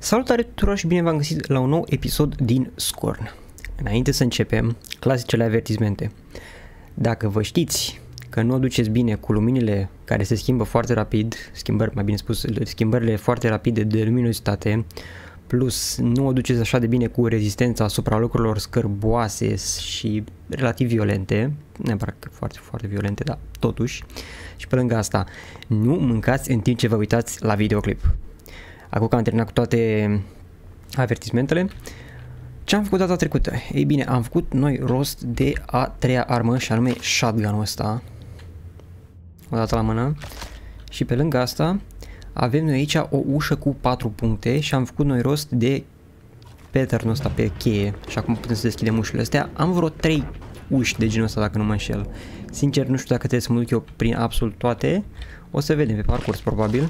Salutare tuturor și bine v-am găsit la un nou episod din Scorn. Înainte să începem, clasicele avertismente. Dacă vă știți că nu o duceți bine cu luminile care se schimbă foarte rapid, schimbările foarte rapide de luminositate, plus nu o duceți așa de bine cu rezistența asupra locurilor scârboase și relativ violente, neapărat foarte, foarte violente, dar totuși, și pe lângă asta, nu mâncați în timp ce vă uitați la videoclip. Acum că am terminat cu toate avertismentele, ce am făcut data trecută? Ei bine, am făcut noi rost de a treia armă și anume shotgun-ul ăsta. O dată la mână. Și pe lângă asta avem noi aici o ușă cu 4 puncte și am făcut noi rost de pattern-ul ăsta pe cheie. Și acum putem să deschidem ușile astea. Am vreo 3 uși de genul ăsta dacă nu mă înșel. Sincer nu știu dacă trebuie să mă duc eu prin absolut toate. O să vedem pe parcurs probabil.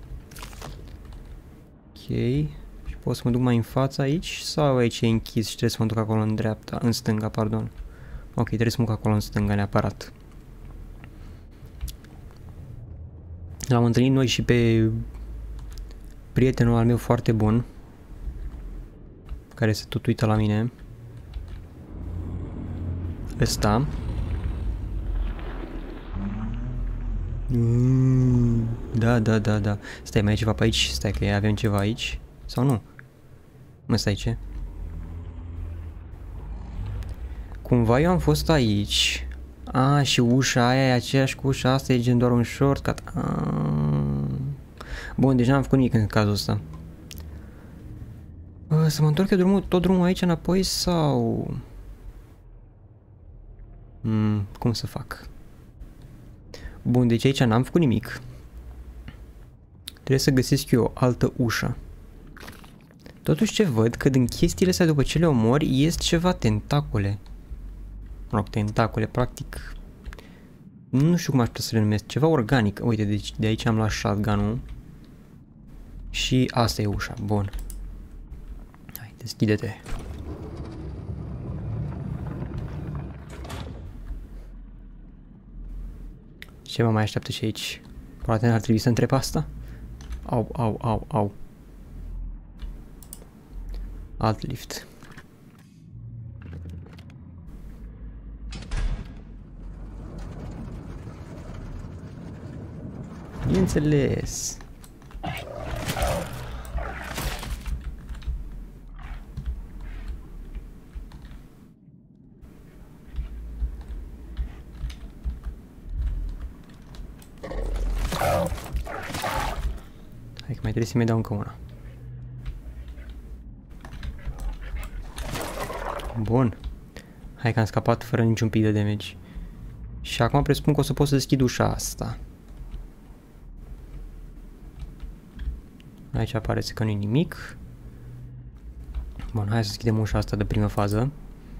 Ok, și pot să mă duc mai în față aici sau aici e închis și trebuie să mă duc acolo în dreapta, în stânga, pardon. Ok, trebuie să mă duc acolo în stânga neapărat. L-am întâlnit noi și pe prietenul al meu foarte bun, care se tot uită la mine. Ăsta. Da. Stai, mai e ceva pe aici? Stai că avem ceva aici. Sau nu? Mă, stai ce? Cumva eu am fost aici. Și ușa aia e aceeași cu ușa asta, e gen doar un shortcut. Bun, deci n-am făcut nimic în cazul ăsta. Să mă întorc eu tot drumul aici înapoi sau... cum să fac? Bun, deci aici n-am făcut nimic. Trebuie să găsesc eu o altă ușă. Totuși ce văd, că din chestiile astea după ce le omori, ies ceva tentacule. Mă rog, tentacule, practic. Nu știu cum aș putea să le numesc, ceva organic. Uite, deci de aici am luat shotgun-ul. Și asta e ușa, bun. Hai, deschide-te. Ce mă mai așteaptă și aici? Poate n-ar trebui să întreb asta? Au. Alt lift. Bineînțeles. Hai că mai trebuie să-mi dau încă una. Bun. Hai că am scăpat fără niciun pic de damage. Și acum presupun că o să pot să deschid ușa asta. Aici apare că nu-i nimic. Bun, hai să deschidem ușa asta de primă fază.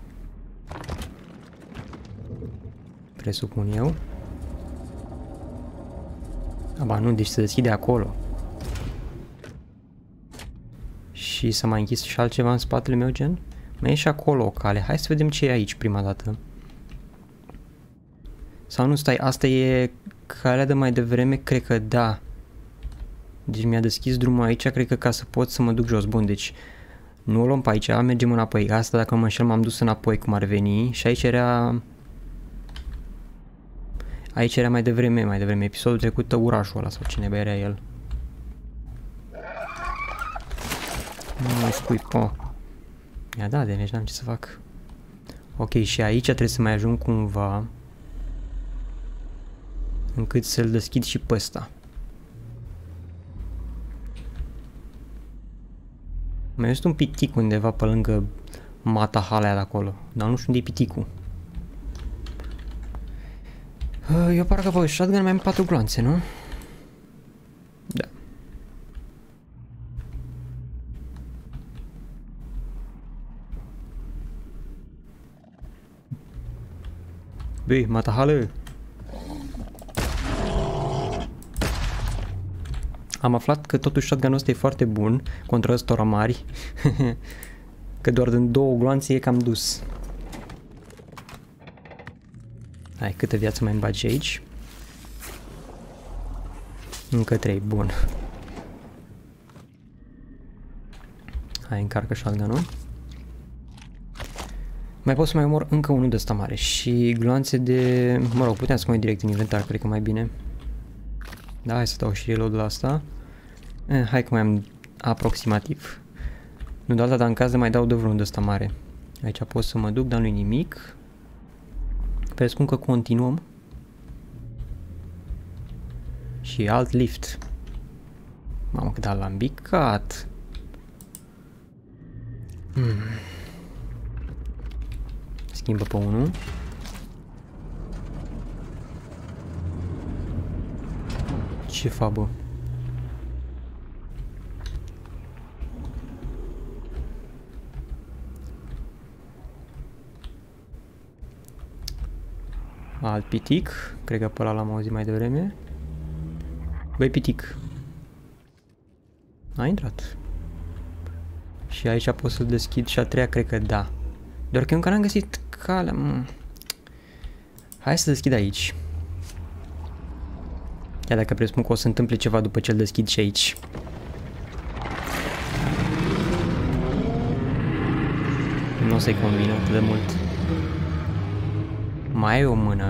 Presupun eu. Ba nu, deci se deschide acolo. Și să mai închis și altceva în spatele meu, gen? Mai e și acolo o cale. Hai să vedem ce e aici prima dată. Sau nu, stai, asta e calea de mai devreme? Cred că da. Deci mi-a deschis drumul aici, cred că ca să pot să mă duc jos. Bun, deci nu o luăm pe aici, mergem înapoi. Asta, dacă mă înșel, m-am dus înapoi cum ar veni. Și aici era... Aici era mai devreme, episodul trecut, urașul ăla sau cine era el. Nu mai spui, i-a dat damage, n-am ce să fac. Ok, și aici trebuie să mai ajung cumva încât să-l deschid și pe ăsta. Mai este un pitic undeva pe lângă matahalea de acolo, dar nu știu unde e piticul. Eu parcă pe shotgun mai am 4 gloanțe, nu? Da. Băi, matahală! Am aflat că totuși shotgun-ul ăsta e foarte bun contra ăstora mari. Că doar din 2 gloanțe e cam dus. Hai, câtă viață mai îmi bagi aici? Încă 3, bun. Hai, încarcă shotgun-ul. Mai pot să mai omor încă unul de ăsta mare și gloanțe de... Mă rog, puteam să mai direct în inventar, cred că mai bine. Da, hai să dau și reload la asta. Hai că mai am aproximativ. Nu de alta, dar în caz de mai dau de vreunul de ăsta mare. Aici pot să mă duc, dar nu-i nimic. Presupun că continuăm. Și alt lift. Mamă, cât l-am bicat. Schimbă pe unul. Ce fabă? Alt pitic. Cred că pe ăla l-am auzit mai devreme. Băi, pitic. A intrat. Și aici pot să-l deschid și a treia, cred că da. Doar că eu încă n-am găsit calea. Hai să deschid aici. Chiar dacă presupun că o să se întâmple ceva după ce îl deschid și aici. Nu o să-i convină atât de mult. Mai e o mână.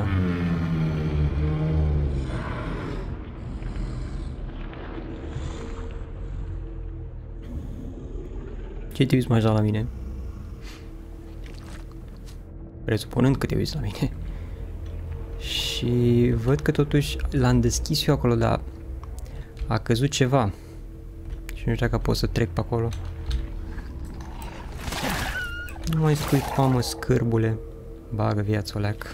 Ce te uiți mai la mine? Presupunând că te uiți la mine. Și văd că totuși l-am deschis eu acolo, dar a căzut ceva. Și nu știu dacă pot să trec pe acolo. Nu mai spui, mamă, scârbule. Bagă viața, o leac.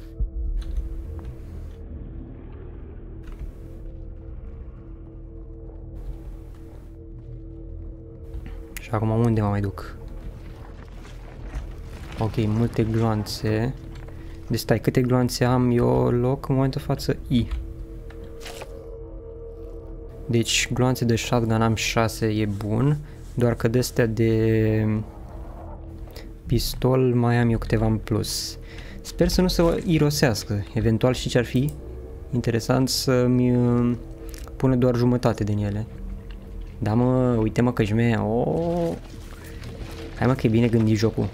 Și acum unde mă mai duc? Ok, multe gloanțe. Deci stai, câte gloanțe am eu loc în momentul față? I. Deci gloanțe de shotgun am 6, e bun. Doar că de astea de pistol mai am eu câteva în plus. Sper să nu se irosească. Eventual și ce-ar fi interesant să-mi pună doar jumătate din ele. Da, mă, uite-mă că jmea. Oh. Hai, mă, că e bine gândit jocul.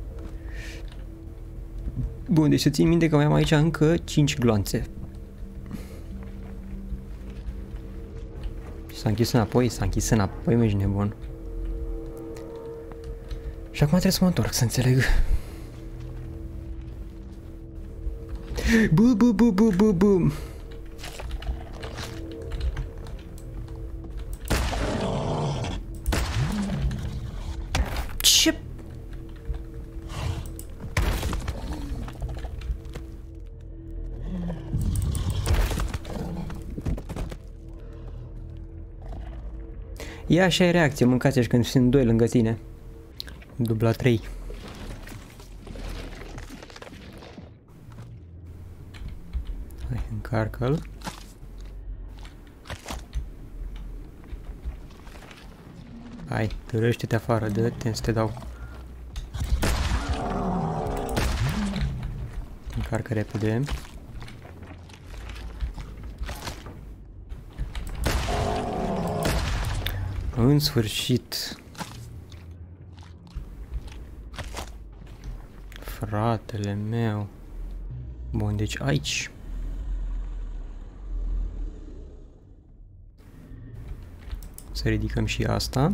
Bun, deci să țin minte că mai am aici încă 5 gloanțe. S-a închis înapoi, mă, ești nebun. Și acum trebuie să mă întorc, să înțeleg. Bă. Ce? E așa e reacție, mâncați și când sunt 2 lângă tine. Dubla 3. Hai, încarcă-l. Hai, târăște-te afară, dă-te să te dau. Încarcă repede. În sfârșit. Fratele meu. Bun, deci aici. Să ridicăm și asta.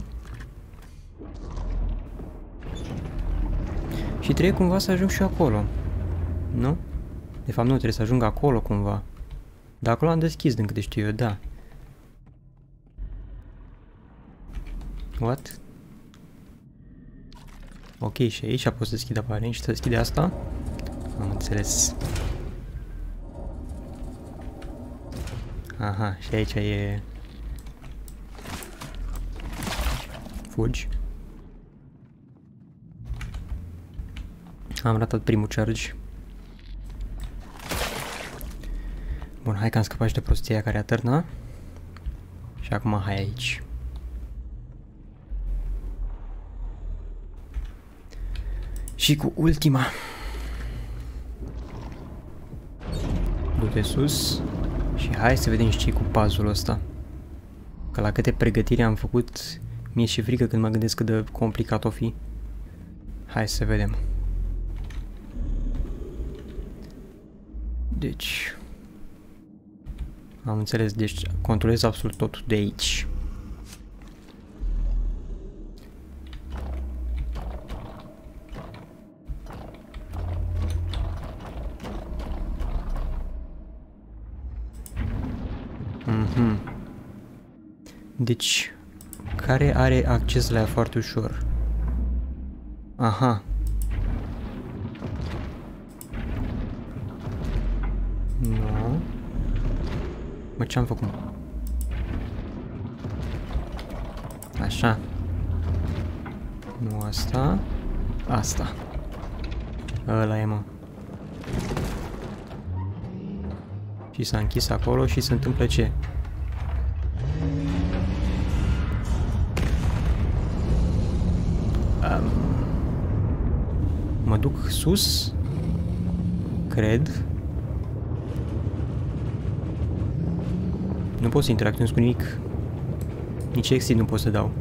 Și trebuie cumva să ajung și acolo. Nu? De fapt nu, trebuie să ajung acolo cumva. Dar acolo am deschis din câte știu eu, da. What? Ok, și aici pot să deschid aparent și să deschide asta. Am înțeles. Aha, și aici e... Fugi. Am ratat primul charge. Bun, hai că am scăpat și de prostia care atârna. Și acum hai aici. Și cu ultima. Du-te sus. Și hai să vedem și ce cu puzzle-ul ăsta. Că la câte pregătiri am făcut Mi-e și frică când mă gândesc cât de complicat o fi. Hai să vedem. Deci... Am înțeles, deci controlez absolut totul de aici. Deci, care are acces la ea foarte ușor? Aha. Nu. Mă, ce-am făcut? Așa. Nu asta. Asta. Ăla e, mă. Și s-a închis acolo și se întâmplă ce? Mă duc sus? Cred. Nu pot să interacționez cu nimic. Nici exit nu pot să dau.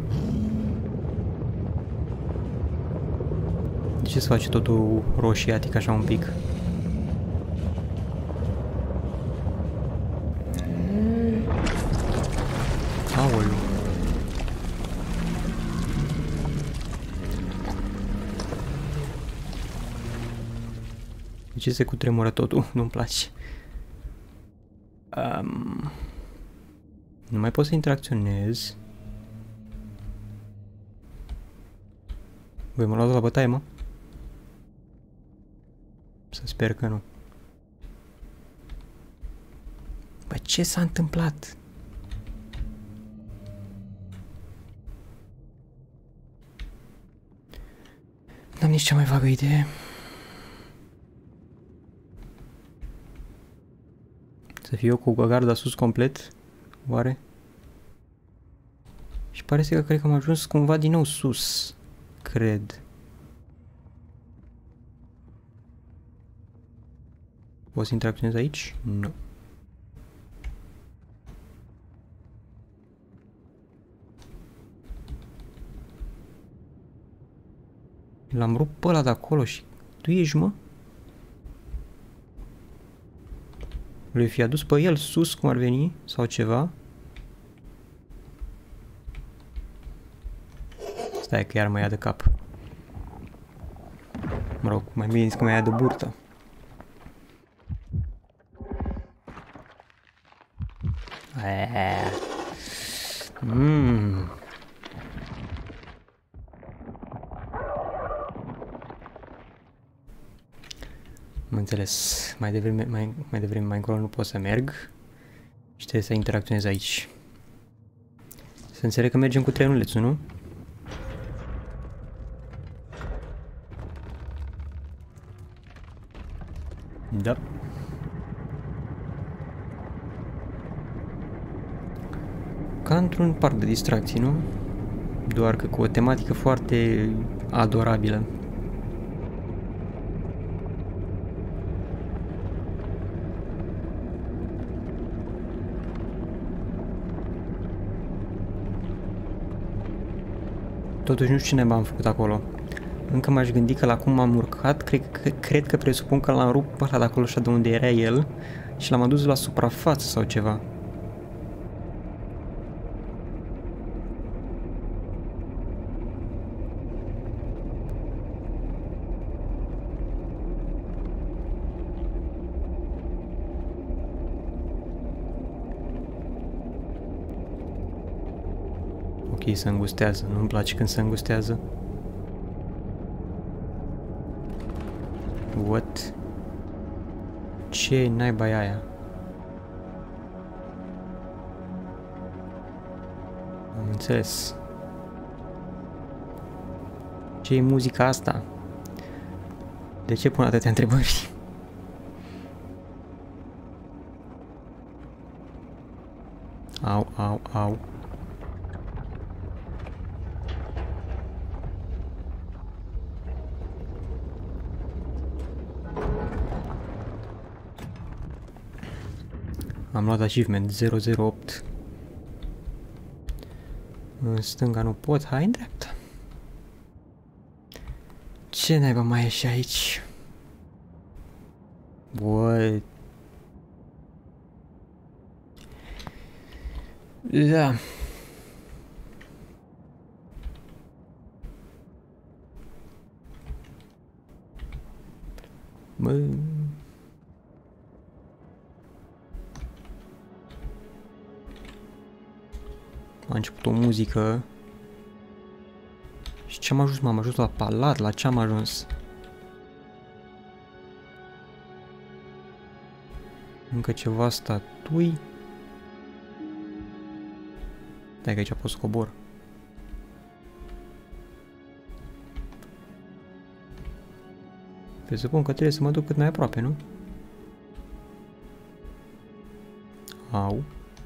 De ce se face totul roșiatic așa un pic? Aoleu. De ce se cutremură totul? Nu-mi place. Nu mai pot să interacționez. Voi mă luați la bătaie, mă? Să sper că nu. Bă, ce s-a întâmplat? N-am nici cea mai vagă idee. Să fiu eu cu garda sus complet? Oare? Și pare că cred că am ajuns cumva din nou sus. Cred. Pot să interacționez aici? Nu. L-am rupt pe ăla de acolo și tu ești, mă? Lui fi adus pe el sus cum ar veni sau ceva. Stai că iar mă ia de cap. Mă rog, mai bine zis că mă ia de burtă. Am înțeles. Mai devreme, mai încolo nu pot să merg. Și trebuie să interacționez aici. Să înțeleg că mergem cu trenulețul, nu? Da. Ca într-un parc de distracții, nu? Doar că cu o tematică foarte adorabilă. Totuși nu știu ce am făcut acolo. Încă m-aș gândi că la cum m-am urcat, cred că presupun că l-am rupt pe ăla de acolo așa de unde era el și l-am adus la suprafață sau ceva. Ok, se îngustează. Nu-mi place când se îngustează. What? Ce naiba e aia? Am înțeles. Ce e muzica asta? De ce pun atâtea întrebări? Au, au, au. Am luat achievement 008. În stânga nu pot, hai în dreapta. Ce naiba mai e și aici? Bă. Da. Bă. A început o muzică. Și ce am ajuns, m-am ajuns la palat, la ce am ajuns? Încă ceva statui. Stai că aici pot să cobor. Presupun că trebuie să mă duc cât mai aproape, nu? Au.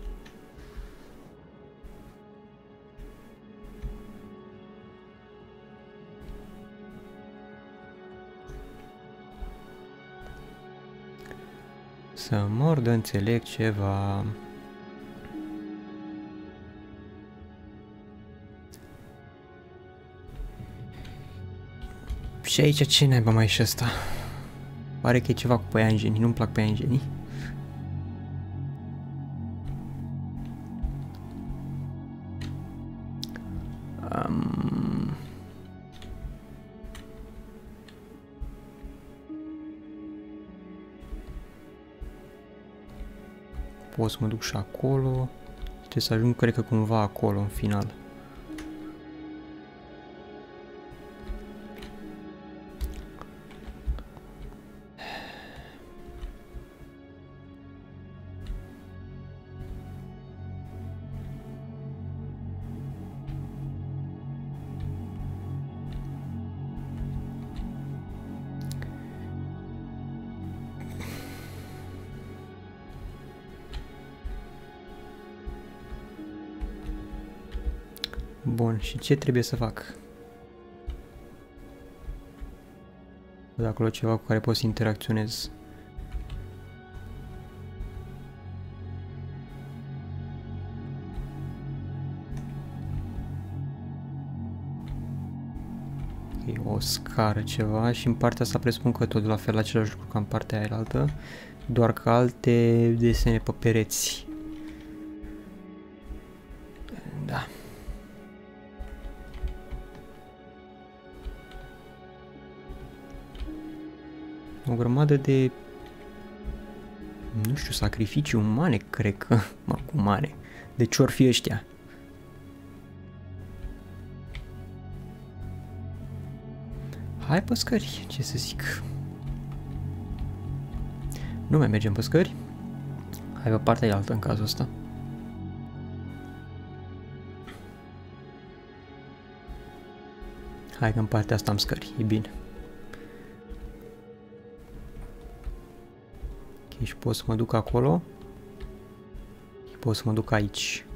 Să mor de înțeleg ceva. Și aici ce naiba mai e și ăsta? Pare că e ceva cu păianjenii, nu-mi plac păianjenii. Pot să mă duc și acolo. Trebuie să ajung, cred că cumva acolo, în final. Bun, și ce trebuie să fac? Văd acolo ceva cu care pot să interacționez. E o scară ceva și în partea asta presupun că tot la fel același lucru ca în partea aia altă, doar că alte desene pe pereți. Da. O grămadă de, nu știu, sacrificii umane, cred că, umane. De ce-or fi ăștia? Hai pe scări, ce să zic. Nu mai mergem pe scări. Hai pe partea altă în cazul ăsta. Hai că în partea asta am scări, e bine. Ok, și pot să mă duc acolo. Și pot să mă duc aici.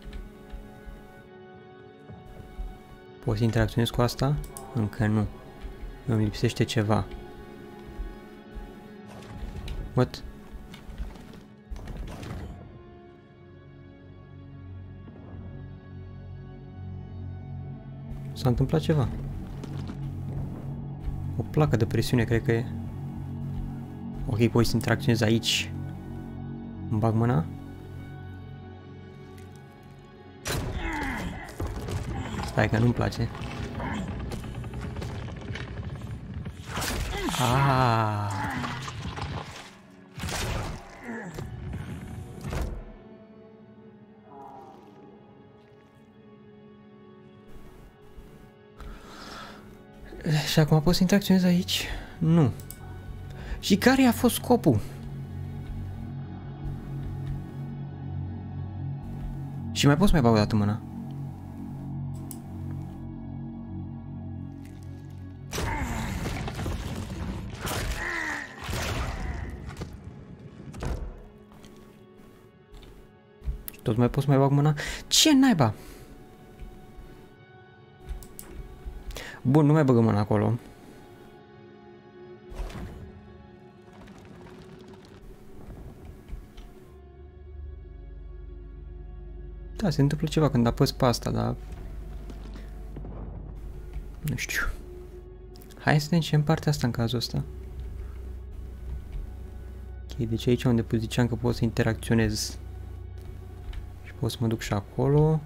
Pot să interacționez cu asta? Încă nu. Îmi lipsește ceva. What? S-a întâmplat ceva. O placă de presiune, cred că e. Ok, pot să interacționez aici. Îmi bag mâna. Stai că nu-mi place. Ah. Și acum pot să interacționez aici? Nu. Și care a fost scopul? Și mai pot să mai bag o dată mâna. Și tot mai pot să mai bag mâna? Ce naiba? Bun, nu mai băgăm mâna acolo. Da, se întâmplă ceva când apăs pe asta, dar Nu știu. Hai să ne în partea asta în cazul ăsta. Ok, deci aici unde ziceam că pot să interacționez. Și pot să mă duc și acolo.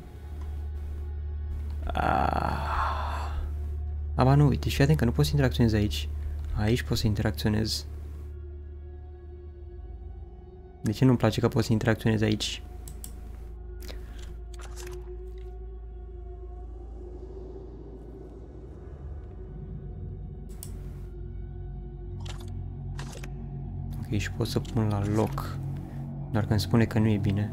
Aba nu, uite, și atent că nu pot să interacționez aici. Aici pot să interacționez. De ce nu-mi place că pot să interacționez aici? Ok, și pot să pun la loc. Doar că îmi spune că nu e bine.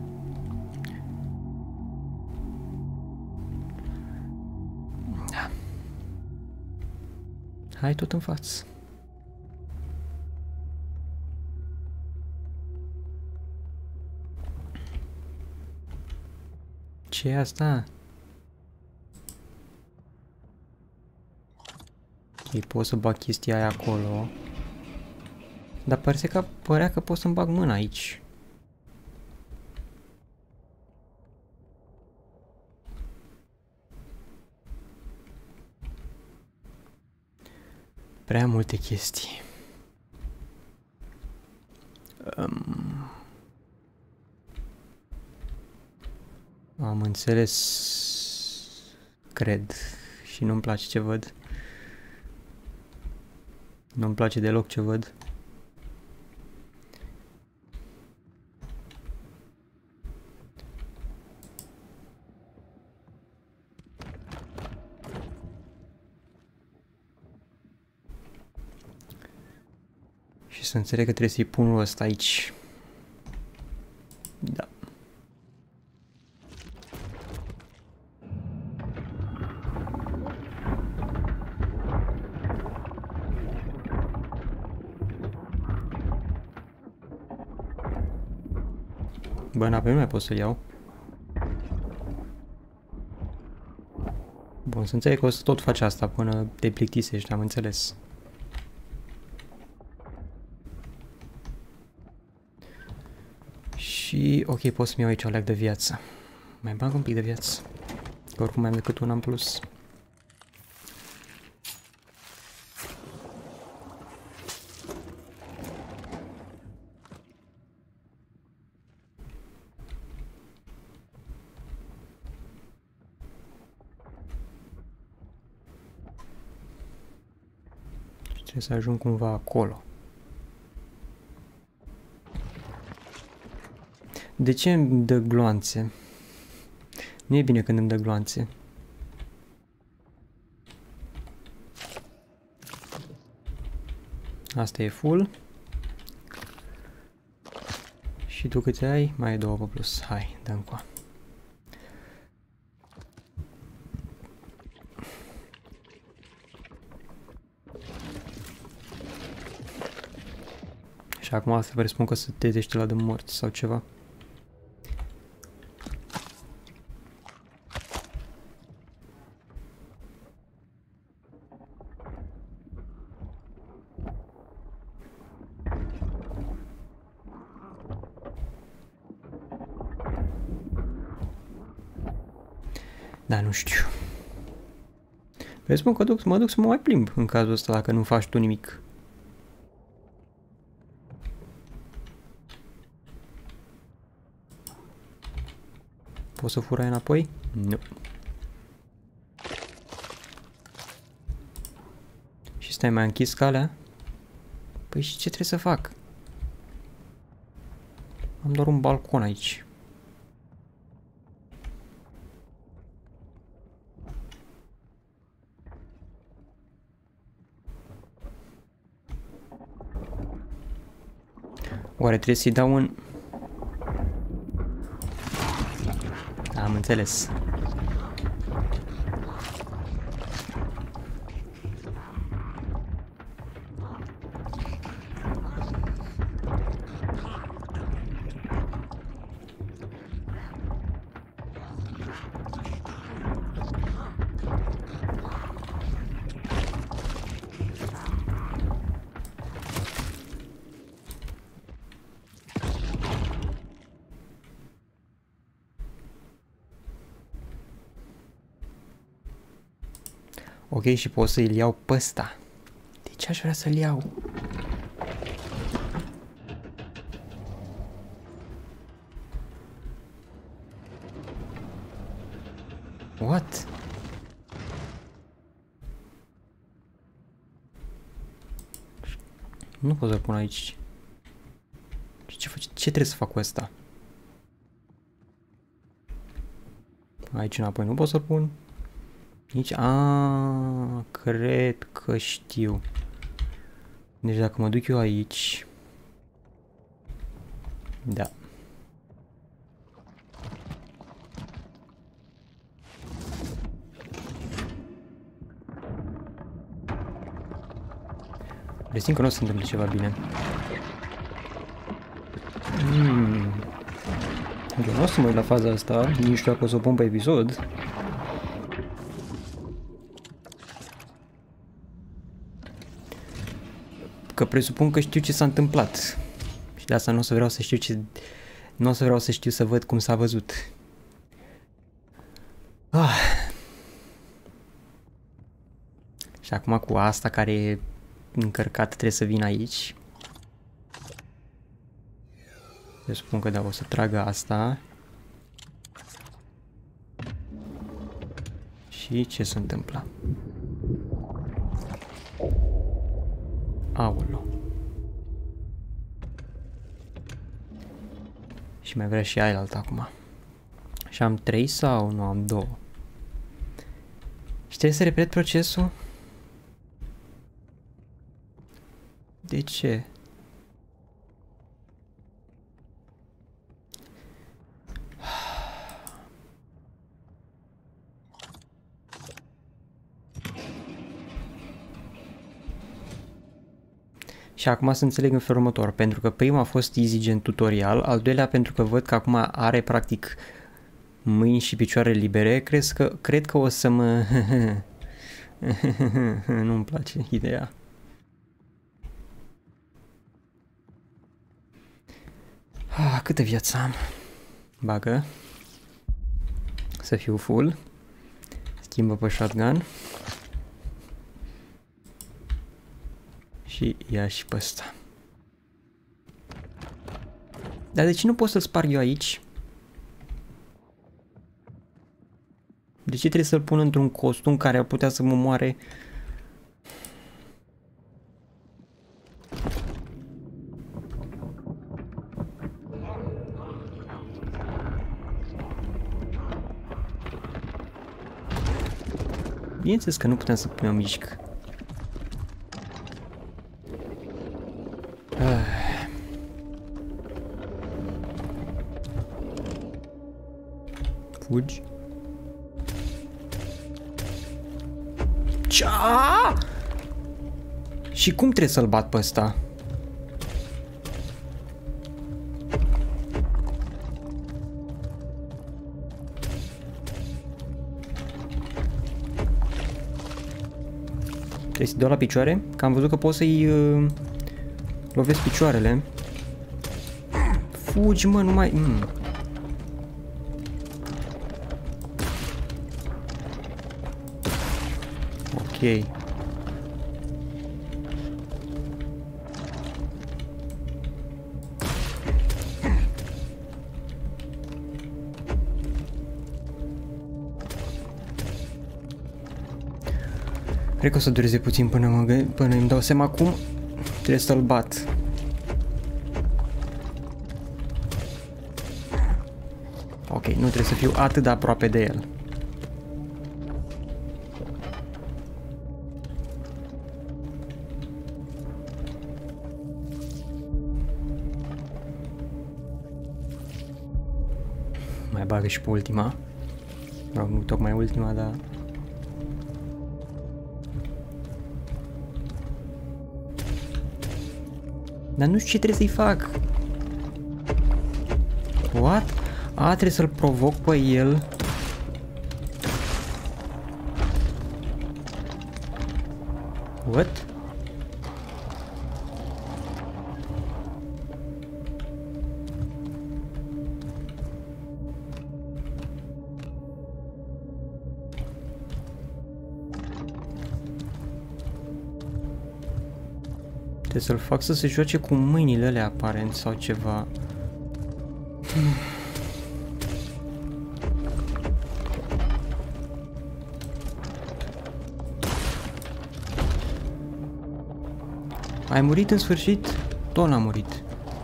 Da. Hai tot în față. Ce e asta? Ok, pot să bag chestia aia acolo. Dar părea că pot să-mi bag mâna aici. Prea multe chestii. Am înțeles. Cred. Și nu-mi place ce văd. Nu-mi place deloc ce văd. Și să înțeleg că trebuie să-i pun ăsta aici. Da. Bă, înapoi nu mai pot să-l iau. Bun, să înțeleg că o să tot faci asta până te plictisești, am înțeles. Și, ok, pot să-mi iau aici o leac de viață. Mai bag un pic de viață. Că oricum mai am decât una în plus. Trebuie să ajung cumva acolo. De ce îmi dă gloanțe? Nu e bine când îmi dă gloanțe. Asta e full. Și tu câte ai? Mai ai 2 pe plus. Hai, dăm cu. Și acum asta presupun că să te trezește la de morți sau ceva. Da, nu știu. Presupun că mă duc să mă mai plimb în cazul ăsta dacă nu faci tu nimic. Poți să furai înapoi? Nu. Și stai, mai închis calea? Păi și ce trebuie să fac? Am doar un balcon aici. Oare trebuie să-i dau un... Am înțeles. Ok, și pot să-l iau pe ăsta. De ce aș vrea să-l iau? What? Nu pot să-l pun aici. Ce trebuie să fac cu ăsta? Aici înapoi nu pot să-l pun. Nici... cred că știu. Deci dacă mă duc eu aici... Da. Presimt că nu o să se întâmple ceva bine. Eu nu o să mă uit la faza asta, nici nu știu dacă o să o pun pe episod. Că presupun că știu ce s-a întâmplat. Și de asta nu o să vreau să știu ce... Nu o să vreau să știu să văd cum s-a văzut. Și acum cu asta care e încărcat trebuie să vin aici. Presupun că da, o să tragă asta. Și ce se întâmplă? Aolo. Și mai vrea și aia altă acum. Și am 3 sau nu, am 2. Și trebuie să repet procesul? De ce? Și acum să înțeleg în felul următor, pentru că prima a fost easy gen tutorial, al doilea pentru că văd că acum are practic mâini și picioare libere, cred că o să mă... Nu-mi place ideea. Câtă viață am? Bagă. Să fiu full. Schimbă pe shotgun. Și ia și pe ăsta. Dar de ce nu pot să-l sparg eu aici? De ce trebuie să-l pun într-un costum care ar putea să mă moare? Bineînțeles că nu puteam să mă mișc. Fugi. Cea! Și cum trebuie să-l bat pe ăsta? Trebuie să-i dau la picioare? Că am văzut că pot să-i lovesc picioarele. Fugi, mă, nu mai... Ok. Cred că o să dureze puțin până îmi dau seama cum trebuie să-l bat. Ok, nu trebuie să fiu atât de aproape de el. Mai bagă și pe ultima. Nu tocmai ultima, dar... Dar nu știu ce trebuie să-i fac. What? Trebuie să-l provoc pe el. What? Trebuie să-l fac să se joace cu mâinile alea aparent sau ceva. Ai murit în sfârșit? Tot n-a murit.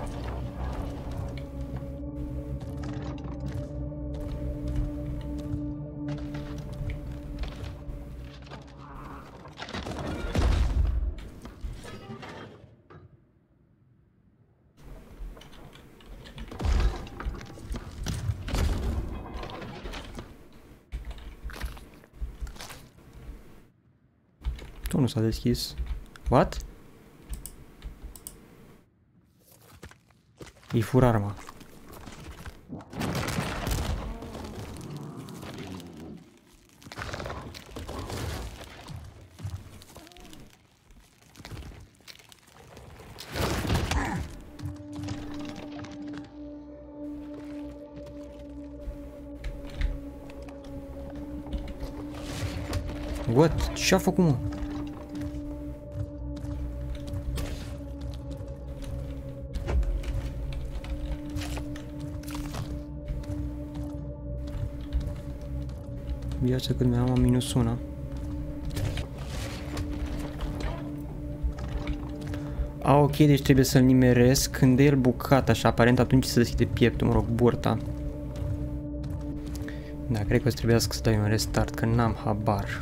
Tot nu s-a deschis. What? Îi fur arma. What? Ce-a făcut, mă? Viața cât mi-am minus una. Ok, deci trebuie să-l nimeresc când e el bucat, așa, aparent atunci se deschide pieptul, mă rog, burta. Da, cred că o să trebuiască să dai un restart, că n-am habar.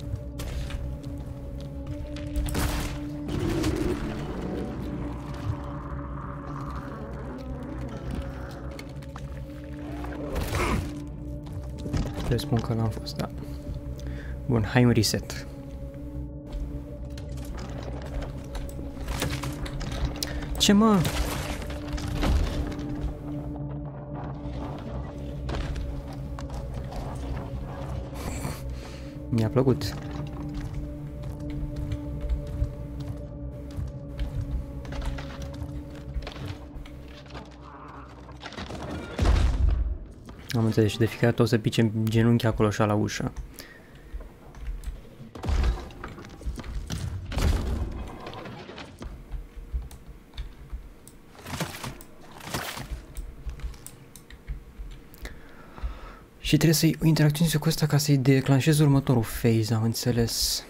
Spun că n-am fost, da. Bun, hai un reset. Ce, mă? Mi-a plăcut. Am înțeles, și de fiecare dată o să pice genunchi acolo așa la ușă. Și trebuie să-i interacționeze cu ăsta ca să-i declanșez următorul phase, am înțeles.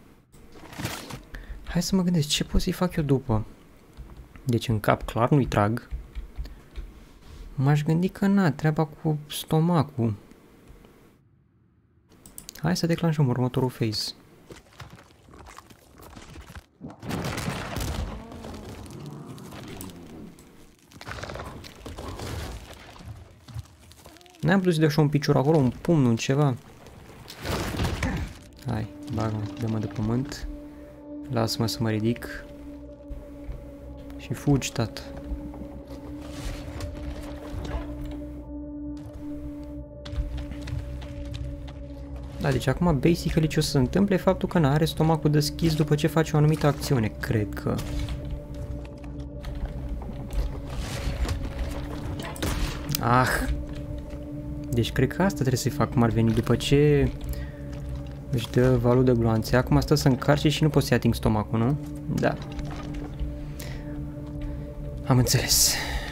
Hai să mă gândesc, ce pot să-i fac eu după? Deci în cap clar nu-i trag. M-aș gândi că na, treaba cu stomacul. Hai să declanșăm următorul phase. N-am putut să dea și un picior acolo, un pumn, un ceva. Hai, bagă-mă, dă-mă de pământ. Lasă-mă să mă ridic. Și fugi, tată. Da, deci acum basically ce o să se întâmple e faptul că n-are stomacul deschis după ce face o anumită acțiune, cred că. Ah! Deci cred că asta trebuie să-i fac cum ar veni după ce își dă valul de gloanțe. Acum stă să încarce și nu pot să-i ating stomacul, nu? Da. Am înțeles.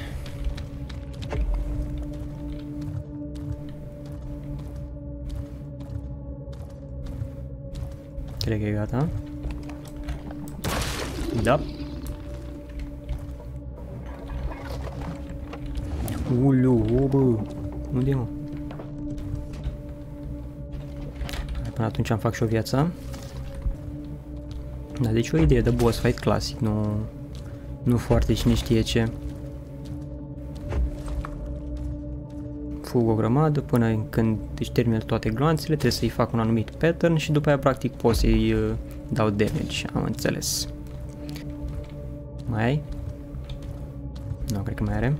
Cred că e gata. Da. Ulu, bă. Unde e, mă? Până atunci am fac și o viață. Da, deci o idee de boss fight clasic, nu foarte cine știe ce. Fug o grămadă până când își termină toate gloanțele, trebuie să-i fac un anumit pattern și după aia practic pot să-i dau damage, am înțeles. Mai ai? Nu, cred că mai are.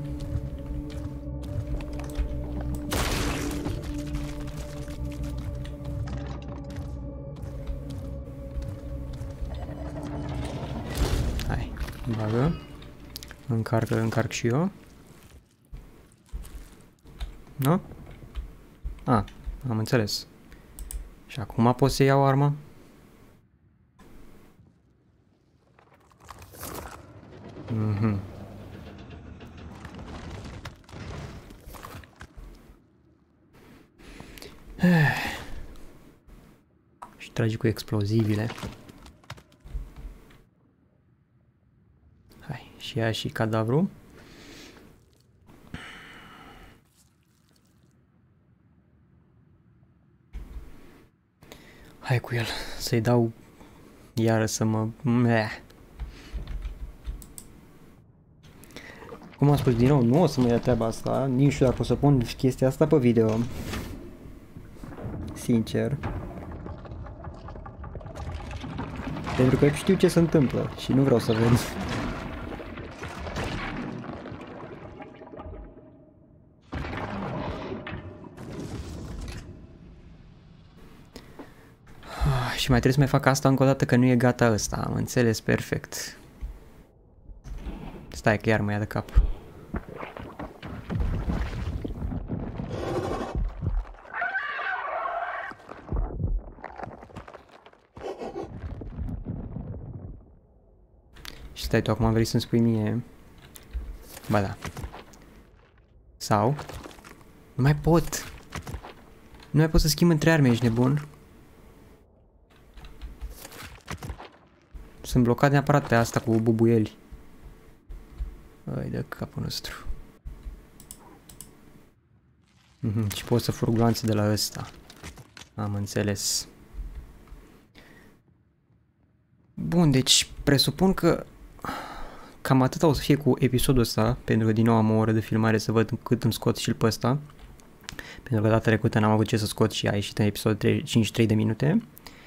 Hai, bagă. Încarc și eu. Nu? A, am înțeles. Și acum pot să iau arma? Mhm. Și trage cu explozivile. Hai, și ia și cadavru. Hai cu el, să-i dau iară să mă... Cum am spus din nou, nu o să mă ia treaba asta, nici nu știu dacă o să pun chestia asta pe video. Sincer. Pentru că știu ce se întâmplă și nu vreau să văd. Și mai trebuie să mai fac asta încă o dată că nu e gata ăsta, am înțeles perfect. Stai că iar mă ia de cap. Și stai, tu acum vrei să-mi spui mie... Ba da. Sau... Nu mai pot! Nu mai pot să schimb între arme, ești nebun? Sunt blocat neapărat pe asta cu bubuieli. Ai de capul nostru. Și pot să furg gloanțe de la ăsta. Am înțeles. Bun, deci presupun că cam atât o să fie cu episodul ăsta, pentru că din nou am o oră de filmare să văd cât îmi scot și-l pe ăsta. Pentru că data trecută n-am avut ce să scot și a ieșit în episod 53 de minute.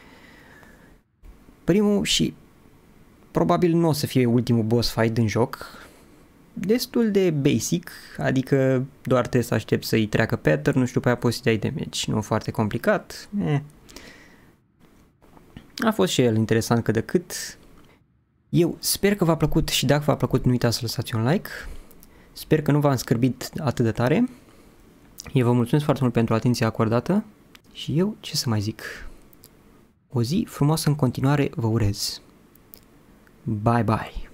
Primul și probabil nu o să fie ultimul boss fight din joc. Destul de basic, adică doar trebuie să aștept să-i treacă pattern, nu știu, pe aia poți să dai damage, nu foarte complicat. A fost și el interesant cât de cât. Eu sper că v-a plăcut și dacă v-a plăcut nu uitați să lăsați un like. Sper că nu v-am scârbit atât de tare. Eu vă mulțumesc foarte mult pentru atenția acordată și eu ce să mai zic. O zi frumoasă în continuare vă urez. Bye bye!